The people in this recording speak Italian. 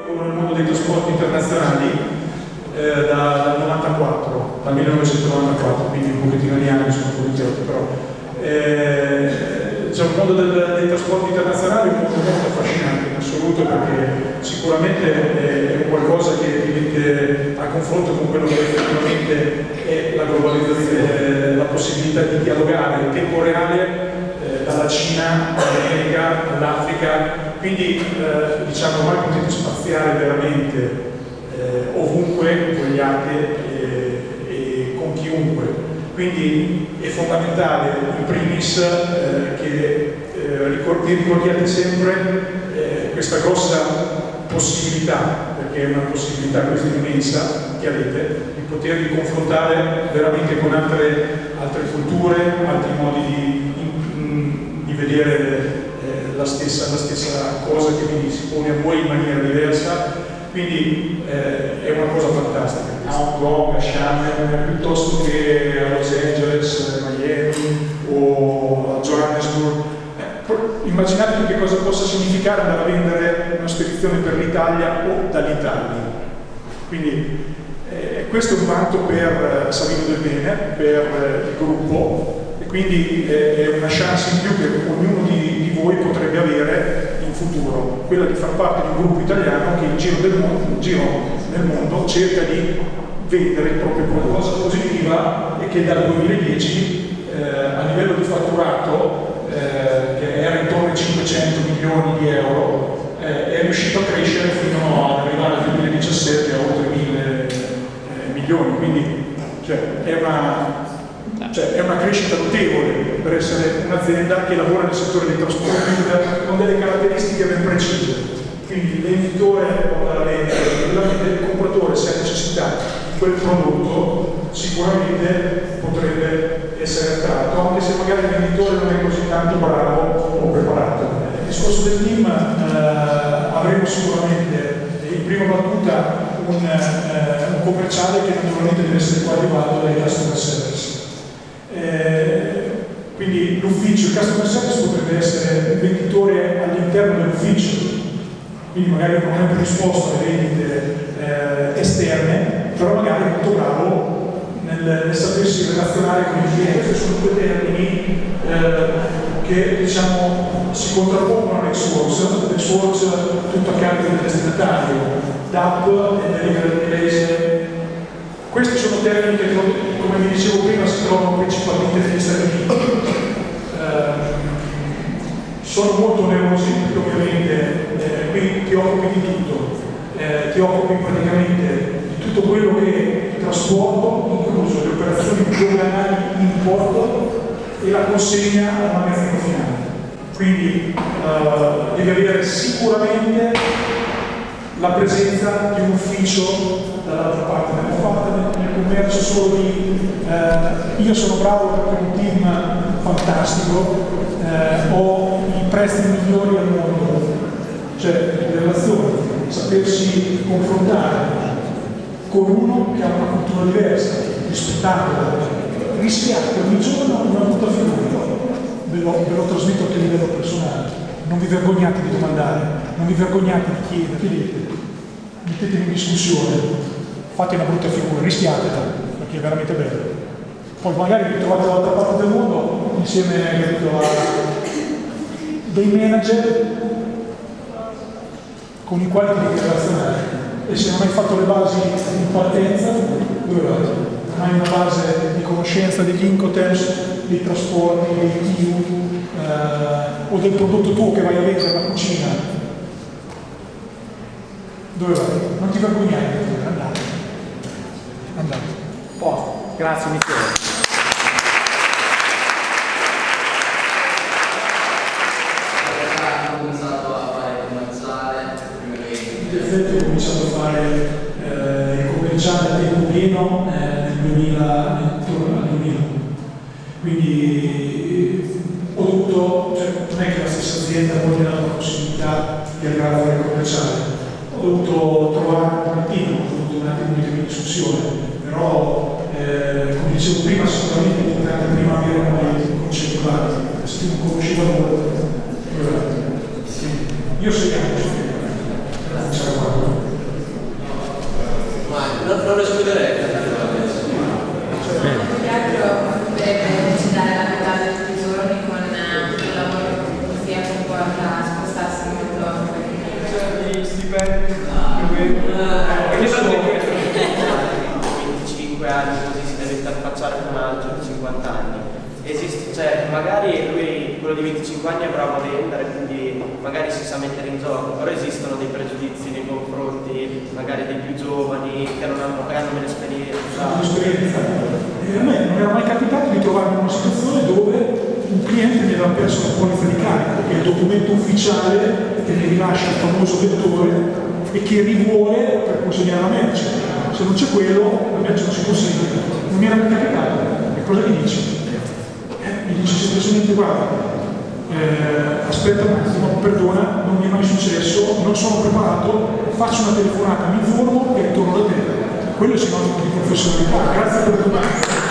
lavoro nel mondo dei trasporti internazionali dal 94, dal 1994, quindi un pochettino di anni sono voluti, però il mondo dei trasporti internazionali è un mondo molto affascinante in assoluto, perché sicuramente è qualcosa che ti mette a confronto con quello che effettivamente è la globalizzazione, la possibilità di dialogare in tempo reale dalla Cina all'America, all'Africa, quindi diciamo ormai potete spaziare veramente ovunque vogliate e con chiunque. Quindi è fondamentale in primis che vi ricordiate sempre questa grossa possibilità, perché è una possibilità questa immensa che avete, di potervi confrontare veramente con altre culture, altri modi di vedere la stessa cosa che vi si pone a voi in maniera diversa. Quindi è una cosa fantastica. A Hong Kong, a Shanghai, piuttosto che a Los Angeles, Miami o a Johannesburg. Immaginate che cosa possa significare andare a vendere una spedizione per l'Italia o dall'Italia. Quindi questo è un vanto per Savino del Bene, per il gruppo, e quindi è una chance in più che ognuno di voi potrebbe avere in futuro, quella di far parte di un gruppo italiano che in giro nel mondo cerca di vendere il proprio prodotto. La cosa positiva è che dal 2010 a livello di fatturato, che era intorno ai 500 milioni di euro, è riuscito a crescere fino ad arrivare al 2017 a oltre 1000 milioni, quindi è una crescita notevole per essere un'azienda che lavora nel settore dei trasporti con delle caratteristiche ben precise. Quindi l'editore può andare a vendere, il compratore, se ha necessità di quel prodotto, sicuramente potrebbe essere attratto, anche se magari il venditore non è così tanto bravo o preparato. Nel discorso del team avremo sicuramente in prima battuta un commerciale che naturalmente deve essere coadiuvato dai customer service. Quindi l'ufficio, il customer service potrebbe essere un venditore all'interno dell'ufficio, quindi magari non è predisposto alle vendite esterne, però magari è molto bravo nel sapersi relazionare con il cliente. Questi sono due termini che diciamo si contrappongono all'ex-works, tutto a carico del destinatario, DAP e delivery place. Questi sono termini che, come vi dicevo prima, si trovano principalmente negli Stati Uniti. Sono molto onerosi, perché ovviamente qui ti occupi di tutto, ti occupi praticamente di tutto quello che è il trasporto, incluso le operazioni doganali in porto e la consegna al magazzino finale. Quindi devi avere sicuramente la presenza di un ufficio dall'altra parte. Abbiamo fatto nel commercio solo io sono bravo perché ho un team fantastico, ho i prezzi migliori al mondo, cioè le relazioni, sapersi confrontare con uno che ha una cultura diversa, rispettarla, rischiate ogni giorno una brutta figura. Ve lo trasmetto anche a livello personale. Non vi vergognate di domandare, non vi vergognate di chiedere, mettetevi in discussione, fate una brutta figura, rischiatela, perché è veramente bello. Poi magari vi trovate dall'altra parte del mondo insieme a dei manager con i quali ti devi relazionare, e se non hai fatto le basi in partenza, dove vai? Non hai una base di conoscenza degli Incoterms, dei trasporti, dei TIU, o del prodotto tuo che vai a vendere alla cucina, dove vai? Non ti vergognare, andate. Grazie Michele. Ho cominciato a fare commerciale In effetti ho cominciato a fare il commerciale a tempo pieno nel 2000, quindi ho dovuto, non è che la stessa azienda poi mi ha dato la possibilità di arrivare a fare il commerciale, ho dovuto trovare un momentino, ho dovuto un attimo mettermi in discussione, però come dicevo prima, sicuramente è importante prima avere un concetto claro, se tu non conoscevo molto, io so che non c'era qua. Adesso 25 anni così si deve interfacciare con un altro di 50 anni. Esiste, cioè magari lui, quello di 25 anni è bravo a vendere, quindi magari si sa mettere in gioco, però esistono dei pregiudizi nei confronti magari dei più giovani che non hanno meno esperienza. A me non era mai capitato di trovarmi in una situazione dove un cliente mi aveva perso la polizza di carico, che è il documento ufficiale che mi rilascia il famoso vettore e che rivuole per consegnare la merce. Se non c'è quello, la merce non si consegna. Non mi era mai capitato. E cosa gli dici? Mi dice semplicemente: guarda, aspetta un attimo, perdona, non mi è mai successo, non sono preparato, faccio una telefonata, mi informo e ritorno da te. Quello è sinonimo di professionalità. Grazie per la domanda.